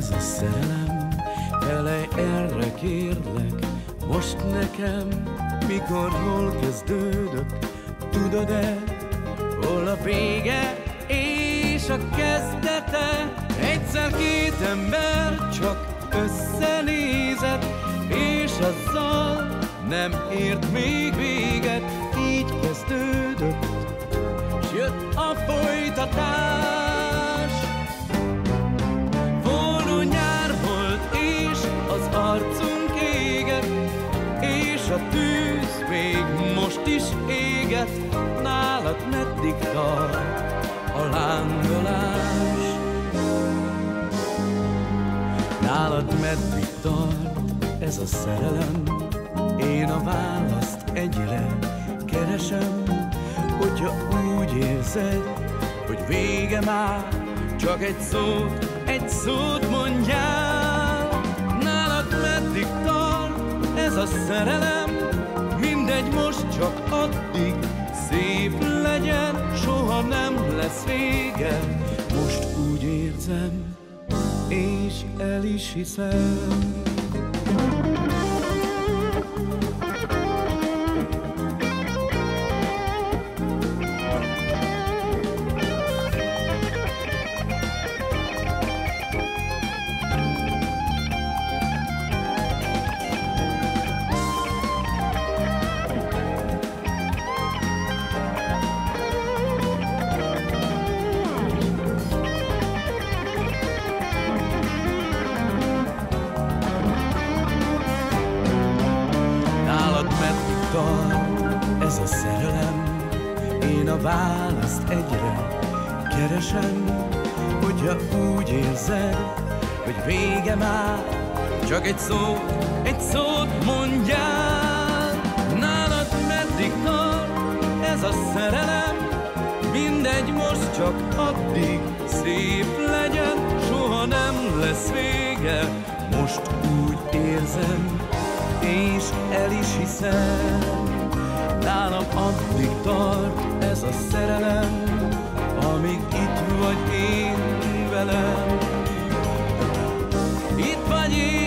ez a szerelem, felej erre kérlek, most nekem, mikor, hol kezdődött, tudod-e, hol a vége és a kezdete? Egyszer két ember csak összenézett, és azzal nem ért még véget. Így kezdődött, s jött a folytatás. Forró nyár volt, és az arcunk égett, és a tűz még most is éget. Nálad meddig tart a lángolás? Nálad meddig tart ez a szerelem? Én a választ egyre keresem. Hogyha úgy érzed, hogy vége már, csak egy szót mondjál. Nálad meddig tart ez a szerelem? Mindegy, most csak addig szép legyen, soha nem lesz vége. Most úgy érzem, és el is hiszem. Ez a szerelem, én a választ egyre keresem. Hogyha úgy érzed, hogy vége már, csak egy szót mondjál. Nálad meddig tart ez a szerelem? Mindegy, most csak addig szép legyen, soha nem lesz vége. Most úgy érzem, és el is hiszem. Nálam addig tart ez a szerelem, amíg itt vagy én velem. Itt vagy én